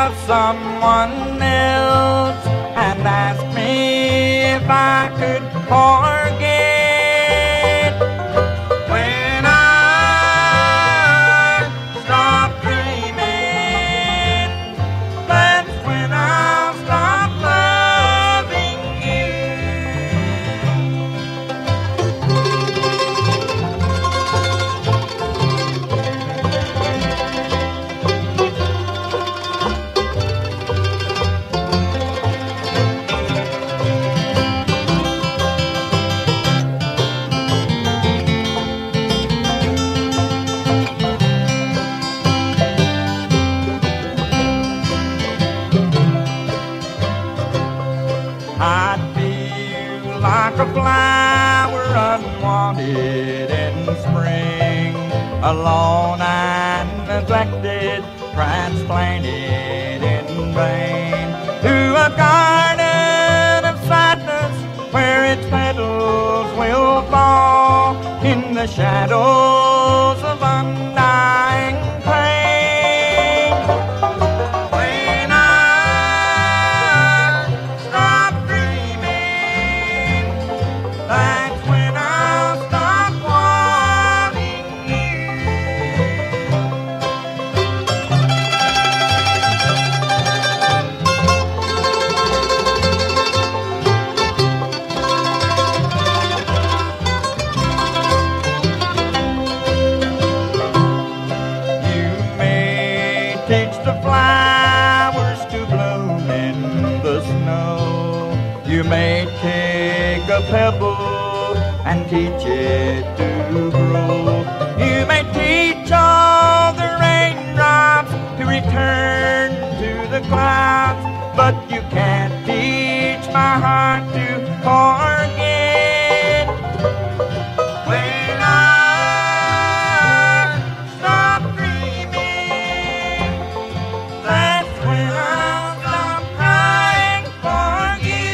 of someone else and ask me if I could forget. When I stop dreaming, that's when I'll stop loving you. I'd feel like a flower unwanted in spring, alone and neglected, transplanted in vain to a garden of sadness where its petals will fall in the shadows of undying pain. When I stop dreaming, that's when I'll stop wanting you. You may teach the flowers to bloom in the snow. You may take a pebble and teach it to grow. You may teach all the raindrops to return to the clouds, but you can't teach my heart to forget. When I stop dreaming, that's when I'll stop crying for you.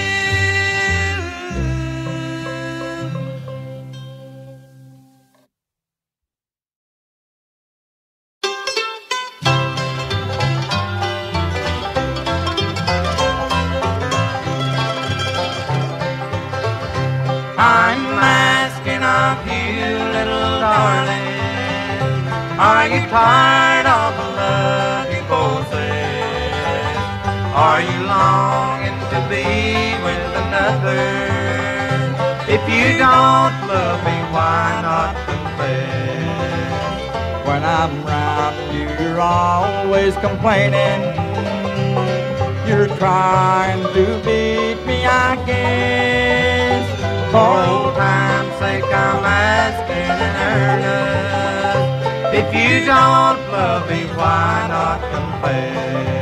I'm asking of you, little darling, are you tired of the love you possess? Are you longing to be with another? If you don't love me, why not confess? When I'm around you, you're always complaining. You're trying to beat me, I guess. For old time's sake, I'm asking in earnest. If you don't love me, why not confess?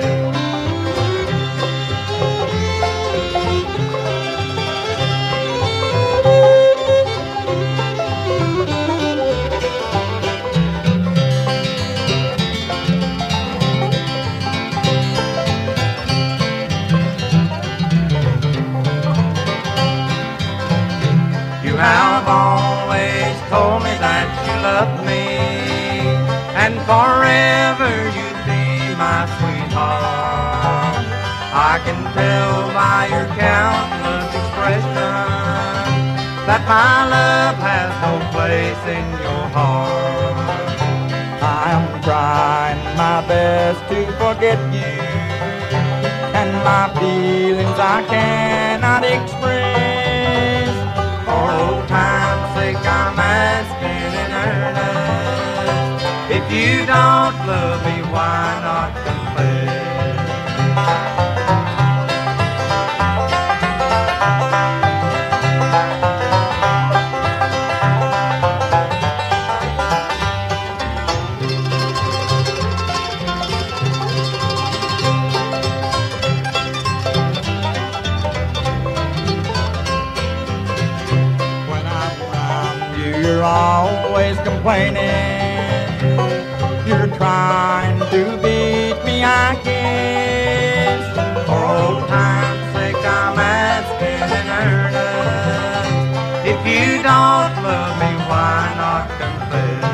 You have always told me that you love me, and forever you'd be my sweetheart. I can tell by your countless expression that my love has no place in your heart. I'm trying my best to forget you, and my feelings I cannot express. For old time's sake, I'm asking in earnest. If you don't love me, why not confess? You're always complaining. You're trying to beat me, I guess. For old time's sake, I'm asking in earnest. If you don't love me, why not confess?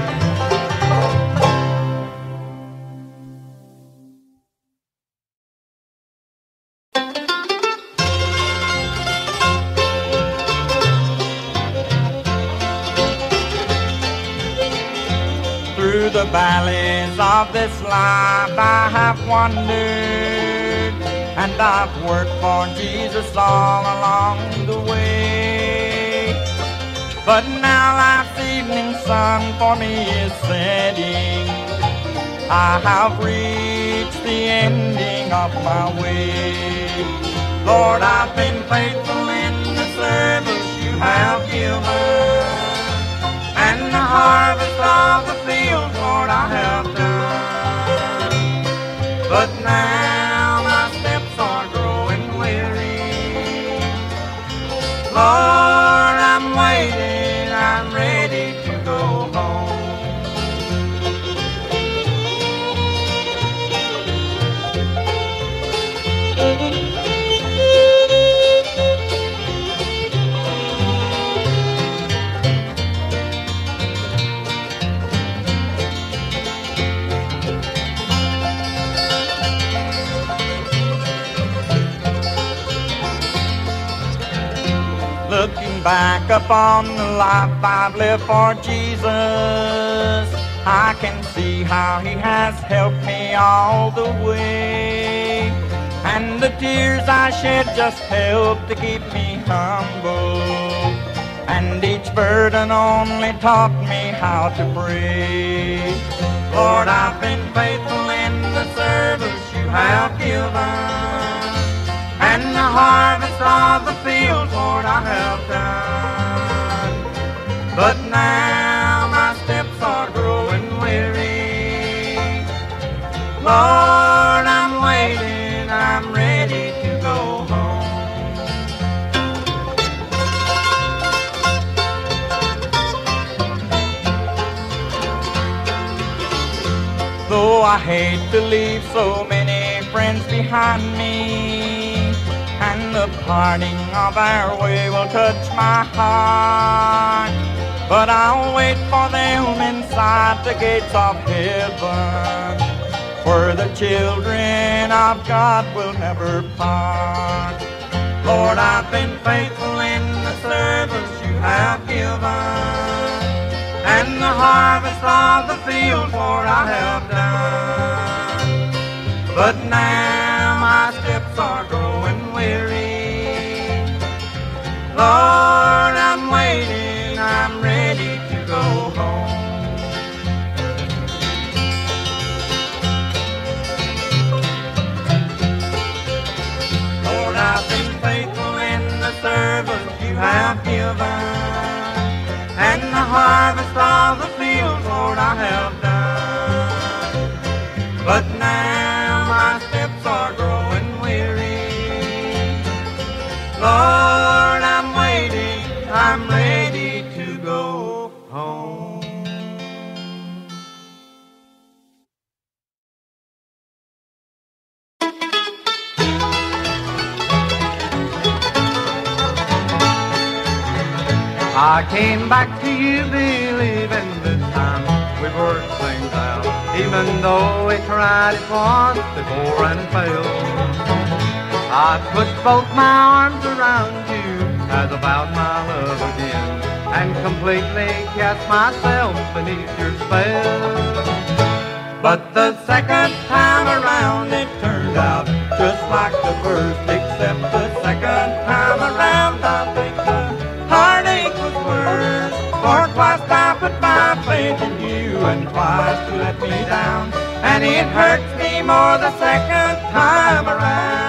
valleys of this life I have wandered, and I've worked for Jesus all along the way. But now life's evening sun for me is setting. I have reached the ending of my way. Lord, I've been faithful in the service you have given, and the harvest of the field, Lord, I have done. But now my steps are growing weary. Lord, I'm waiting, I'm ready to go home. Looking back upon the life I've lived for Jesus, I can see how He has helped me all the way. And the tears I shed just helped to keep me humble, and each burden only taught me how to pray. Lord, I've been faithful in the service you have given, and the harvest of the field, Lord, I have done. But now my steps are growing weary. Lord, I'm waiting, I'm ready to go home. Though I hate to leave so many friends behind me, and the parting of our way will touch my heart, but I'll wait for them inside the gates of heaven, where the children of God will never part. Lord, I've been faithful in the service you have given, and the harvest of the field, Lord, I have done. But now my steps are growing weary. Lord, I'm waiting, I'm ready to go home. Lord, I've been faithful in the service you have given, and the harvest of the field, Lord, I have done. But now my steps are growing weary. Lord, I'm waiting, I'm ready to go home. I came back to you believing this time we'd work things out, even though we tried it once before and failed. I put both my arms around you as I vowed my love again, and completely cast myself beneath your spell. But the second time around it turned out just like the first, except the second time around I think the heartache was worse. For twice I put my faith in you, and twice you let me down, and it hurts me more the second time around.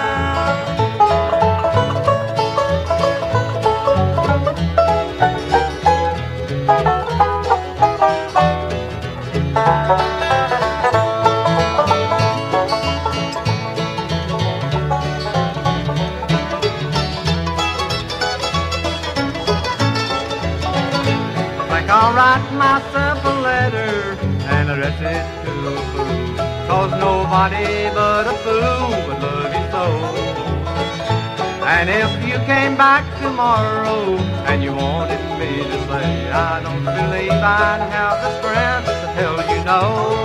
I'll write myself a letter and address it to a fool, 'cause nobody but a fool would love you so. And if you came back tomorrow and you wanted me to say, I don't believe I'd have the strength to tell you no.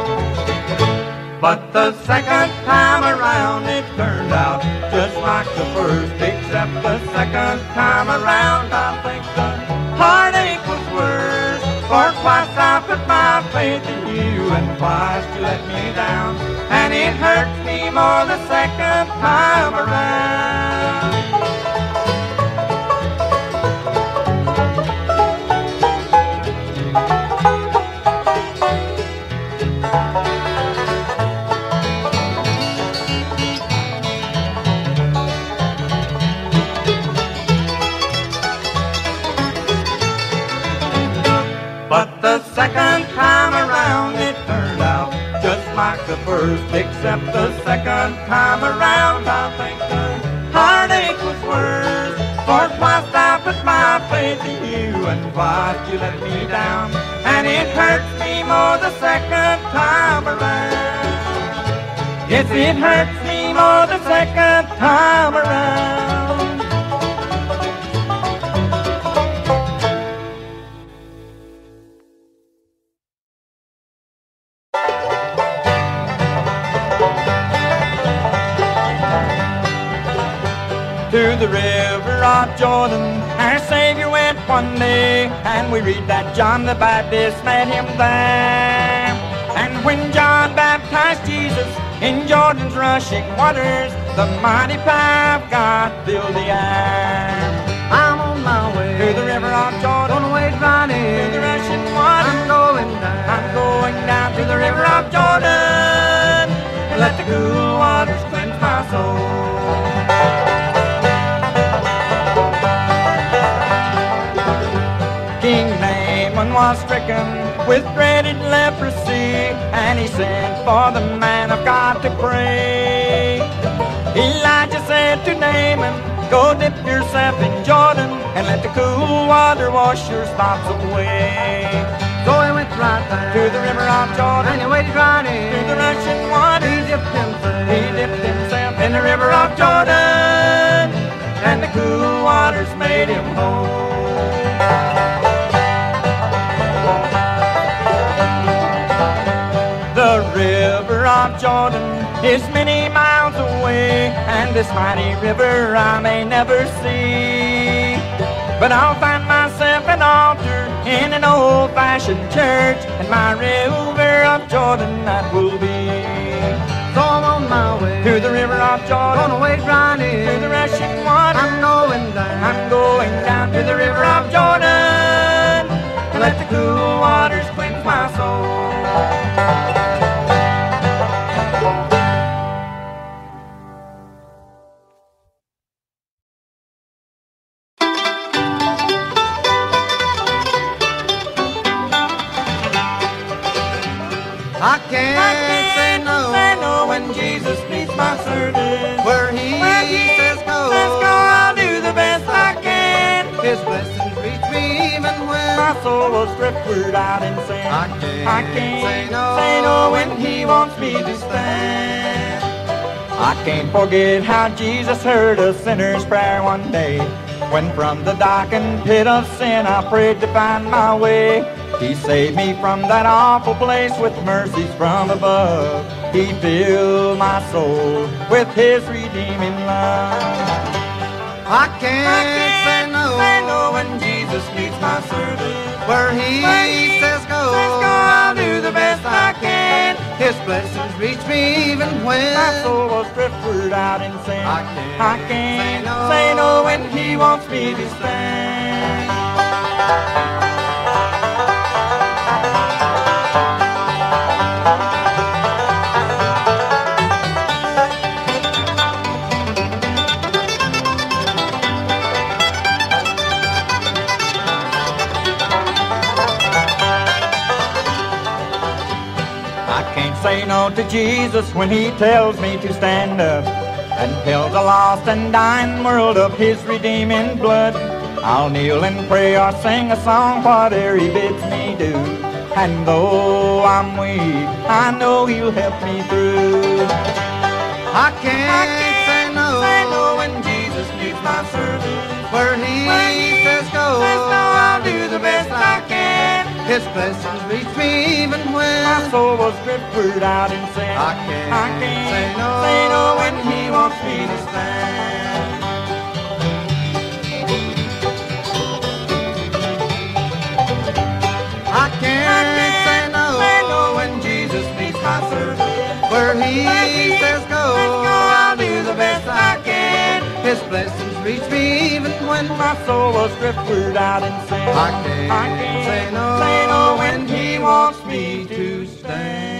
But the second time around it turned out just like the first, except the second time around I think the heartache was worse. For twice I put my faith in you, and twice you let me down, and it hurts me more the second time around. But the second time around it turned out just like the first, except the second time around I think the heartache was worse. For twice I put my faith in you, and twice you let me down, and it hurts me more the second time around. Yes, it hurts me more the second time around. To the river of Jordan, our Savior went one day, and we read that John the Baptist met him there. And when John baptized Jesus in Jordan's rushing waters, the mighty power of God filled the air. I'm on my way to the river of Jordan, gonna wade right in to the rushing waters. I'm going down, I'm going down to the river of Jordan, and let the cool waters cleanse my soul. King Naaman was stricken with dreaded leprosy, and he sent for the man of God to pray. Elijah said to Naaman, go dip yourself in Jordan, and let the cool water wash your spots away. So he went right down to the river of Jordan, and he waded right in to the rushing water. He dipped himself in the river of Jordan, and the cool waters made him whole. The river of Jordan is many miles away, and this mighty river I may never see. But I'll find myself an altar in an old-fashioned church, and my river of Jordan that will be. So I'm on my way to the river of Jordan, gonna wade right in to the rushing water. I'm going down, I'm going down to the river of Jordan, to let the cool waters cleanse my soul. I can't say no when Jesus needs my service. Where he says go, I'll do the best I can. His blessings reach me even when my soul was driftward out in sin. I can't say no when he wants me to stand. I can't forget how Jesus heard a sinner's prayer one day, when from the darkened pit of sin I prayed to find my way. He saved me from that awful place with mercies from above. He filled my soul with his redeeming love. I can't say no when Jesus needs my service. Where he says go, I'll do the best I can. His blessings reach me even when my soul was driftward out in sin. I can't say no when he wants me to stand. Say no to Jesus when he tells me to stand up and tell the lost and dying world of his redeeming blood. I'll kneel and pray or sing a song, whatever he bids me do. And though I'm weak, I know he'll help me through. I can't say no when Jesus needs my service. Where he says go, I'll do the best I can. His blessings reach me even when my soul was driftward out in sin. I can't say no when he wants me to stand. I can't say Where he says go, I'll do the best I can. His blessings reach me even when my soul was drifted out in sin. I can't say no when he wants me to stand.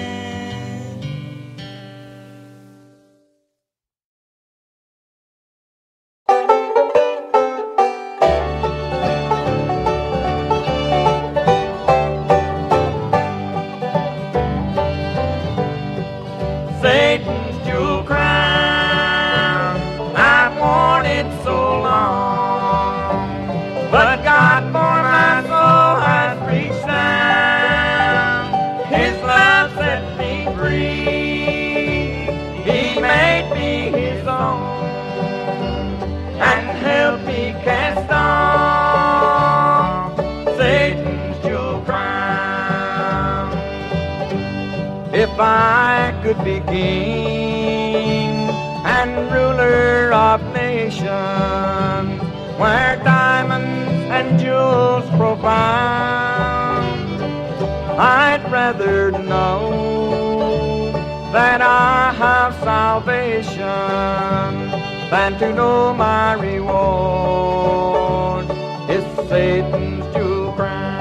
Satan's jewel crown, I've worn it so long, but God for my soul has reached down. His love set me free. He made me His own and helped me cast off Satan's jewel crown. If I could be king and ruler of nations, where diamonds and jewels profound, I'd rather know that I have salvation than to know my reward is Satan's jewel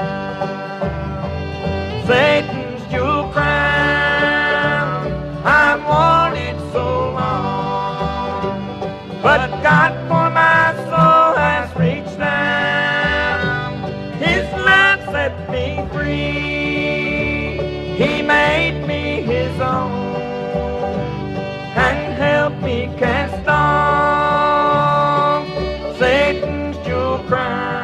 crown. Satan's jewel crown, I've worn it so long, but God for my soul has reached down. His love set me free. He made me His own and helped me cast off Satan's jewel crown.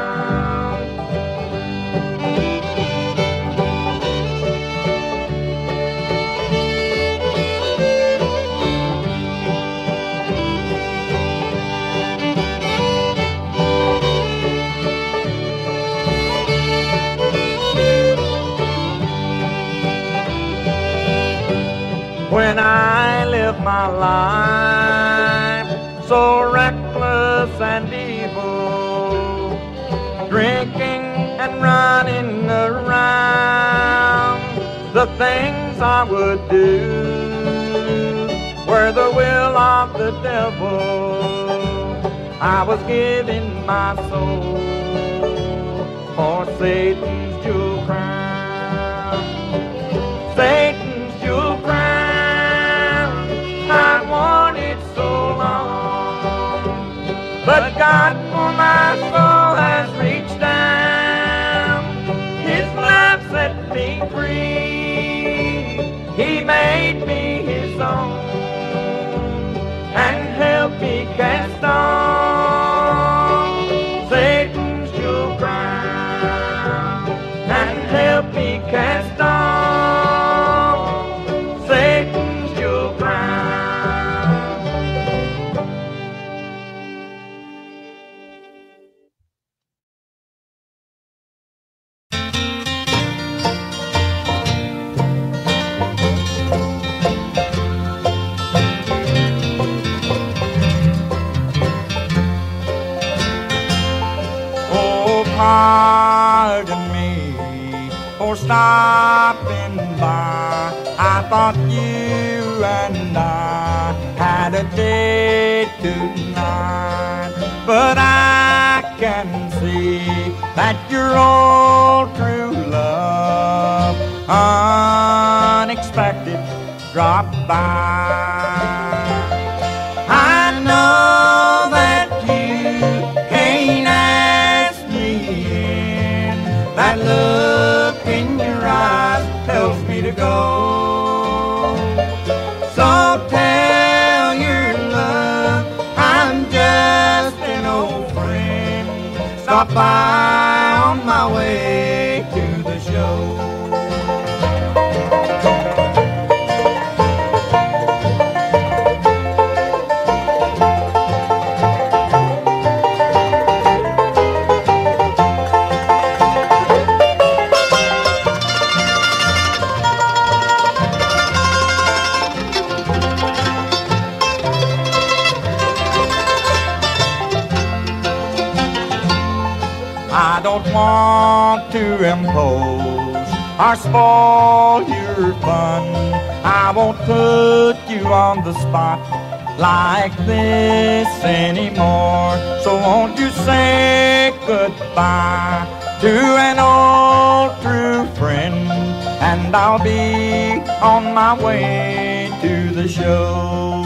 When I live my life so reckless and evil, drinking and running around, the things I would do were the will of the devil. I was giving my soul for Satan's jewel crown. Satan's jewel crown, I've worn it so long, but God for my soul has reached down. His love set me free. He made me His own and helped me cast off Satan's jewel crown and helped me cast off Satan's jewel crown. Oh, pardon me for stopping by. I thought you and I had a date tonight, but I can see that your old true love unexpected dropped by. I know that you can't ask me in. That look in your eyes tells me to go. So tell your love I'm just an old friend. Stop by on my way to the show. I don't want to impose or spoil your fun, I won't put you on the spot like this anymore. So won't you say goodbye to an old true friend, and I'll be on my way to the show.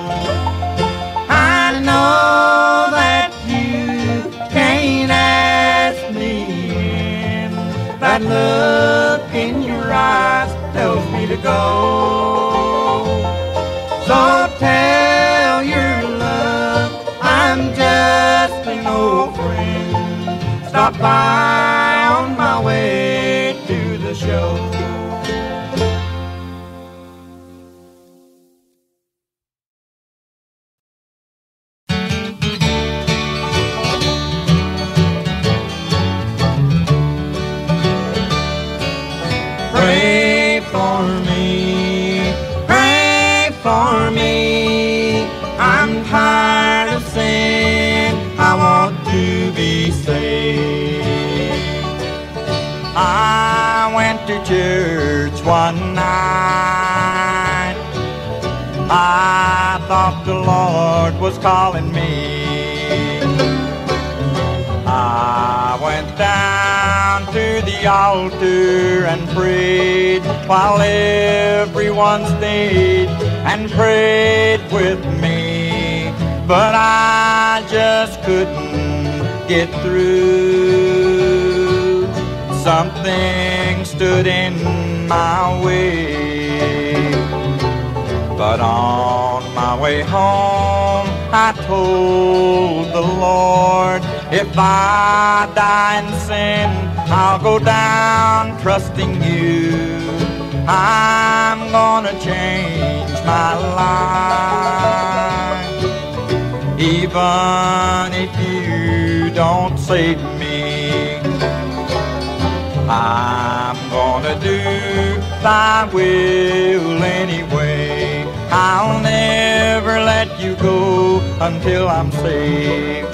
I know that you can't ask me in, that look in your eyes tells me to go. So tell your love I'm just an old friend, stop by on my way to the show. Pray for me, pray for me. I'm tired of sin, I want to be saved. I went to church one night, I thought the Lord was calling me. I went down to the altar and prayed while everyone stayed and prayed with me, but I just couldn't get through. Something stood in my way, but on my way home I told the Lord, if I die in sin, I'll go down trusting you. I'm gonna change my life. Even if you don't save me, I'm gonna do thy will anyway. I'll never let you go until I'm saved.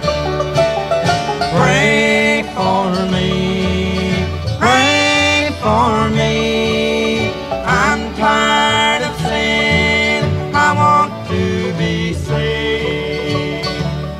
Pray for me, pray for me. I'm tired of sin, I want to be saved.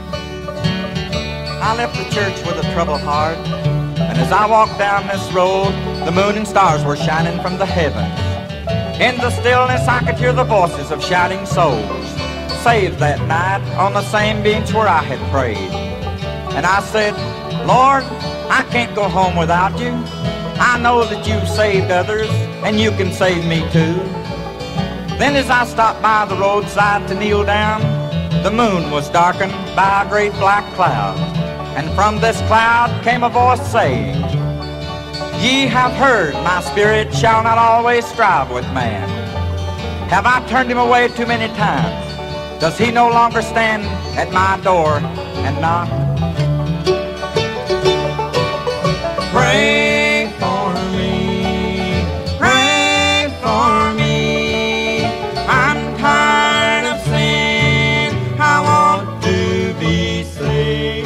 I left the church with a troubled heart, and as I walked down this road, the moon and stars were shining from the heavens. In the stillness I could hear the voices of shouting souls, saved that night on the same bench where I had prayed. And I said, Lord, I can't go home without you. I know that you've saved others, and you can save me too. Then as I stopped by the roadside to kneel down, the moon was darkened by a great black cloud. And from this cloud came a voice saying, Ye have heard, my spirit shall not always strive with man. Have I turned him away too many times? Does he no longer stand at my door and knock? Pray for me, pray for me. I'm tired of sin, I want to be saved.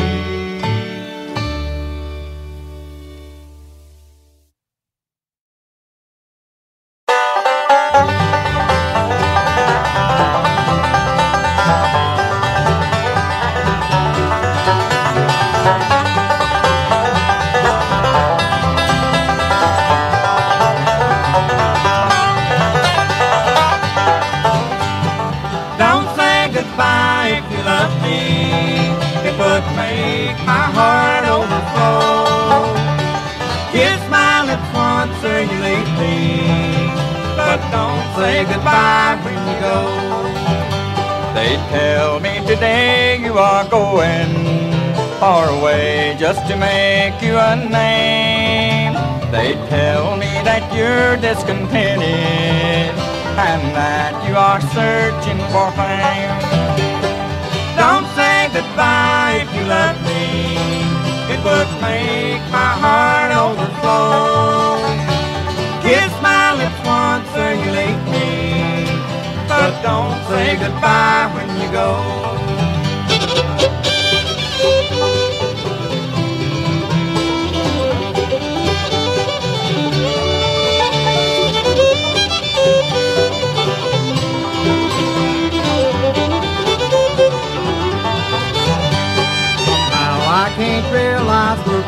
Make my heart overflow. Kiss my lips once or you leave me, but don't say goodbye when you go. They tell me today you are going far away just to make you a name. They tell me that you're discontented and that you are searching for fame. Don't say goodbye if you love me, it would make my heart overflow. Kiss my lips once or you leave me, but don't say goodbye when you go.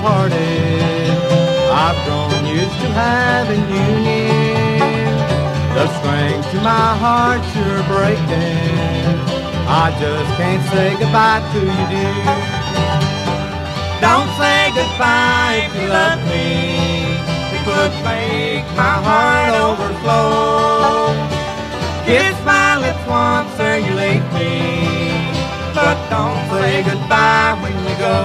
parted. I've grown used to having you near. The strings to my heart sure breaking. I just can't say goodbye to you, dear. Don't say goodbye if you love me. It would make my heart overflow. Kiss my lips once ere you leave me, but don't say goodbye when you go.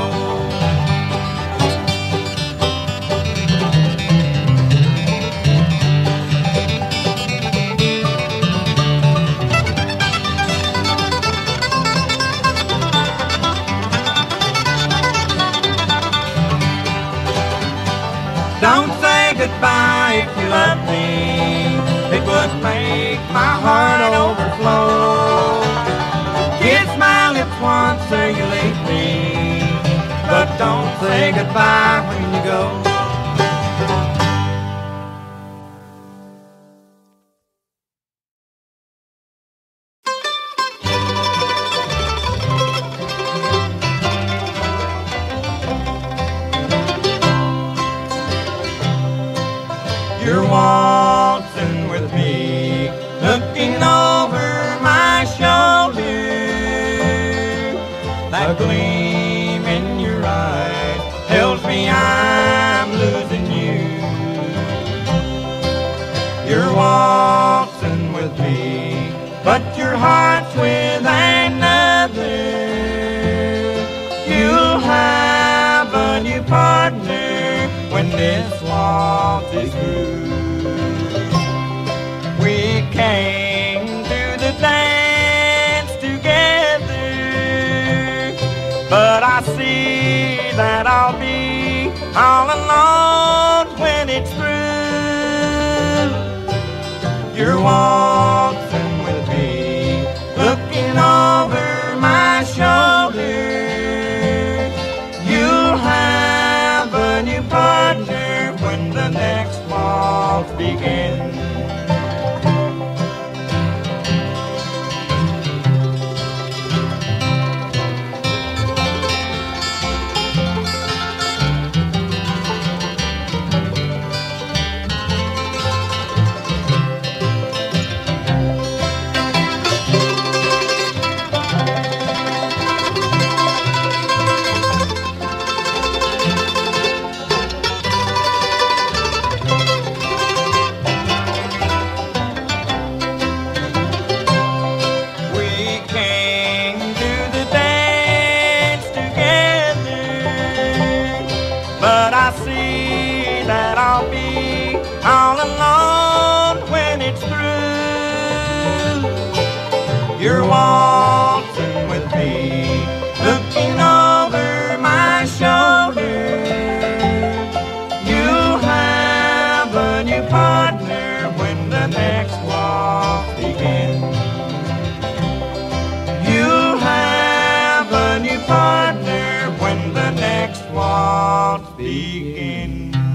Don't say goodbye if you love me. It would make my heart overflow. Kiss my lips once ere you leave me, but don't say goodbye when you go. You're waltzing with me, looking over my shoulder. That gleam in your eyes tells me I'm losing you. You're waltzing with me, but your heart's with another. You'll have a new partner when this waltz is through. We came to the dance together, but I see that I'll be all alone when it's through. You're waltzing with me, looking over my shoulder. You'll have a new partner when the next waltz begins. You're waltzing with me, looking over my shoulder. You'll have a new partner when the next waltz begins. You'll have a new partner when the next waltz begins.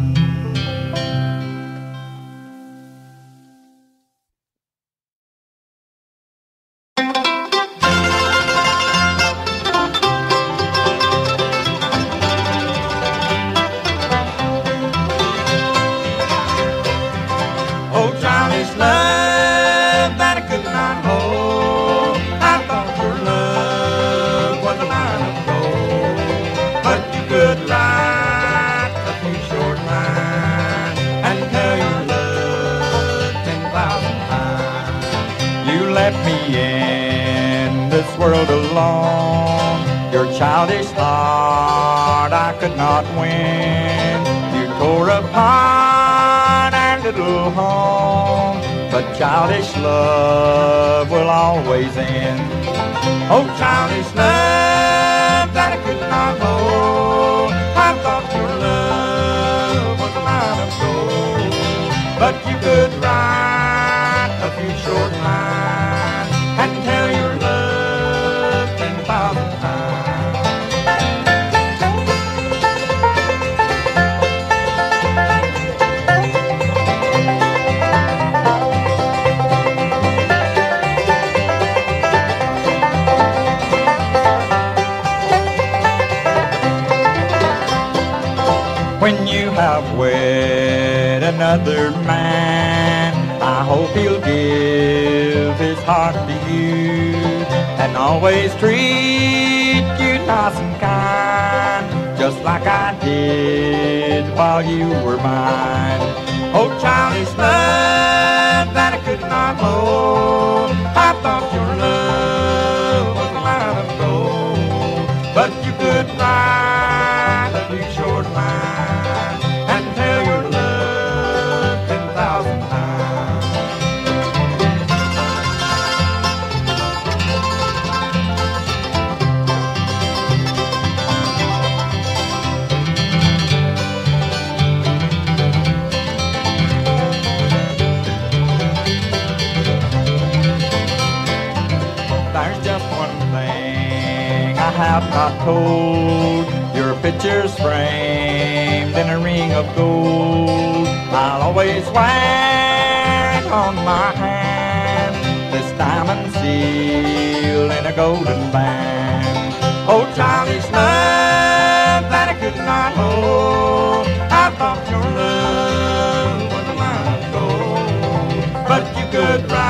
World alone, your childish heart I could not win. You tore apart our little home, but childish love will always end. Oh, childish love that I could not hold, I thought your love was a line of gold, but you could write a few short lines and tell your love 10,000 times. When you have wed another man, I hope he'll give his heart to you and always treat you nice and kind, just like I did while you were mine. Oh, childish love that I could not hold, I thought your love was a line of gold, but you could write a big short line and tell your love 10,000 times. There's just one thing I have not told. Your picture's framed in a ring of gold. I'll always wear it on my hand, this diamond seal in a golden band. Oh, childish love that I could not hold, I thought your love was a line of gold, but you could write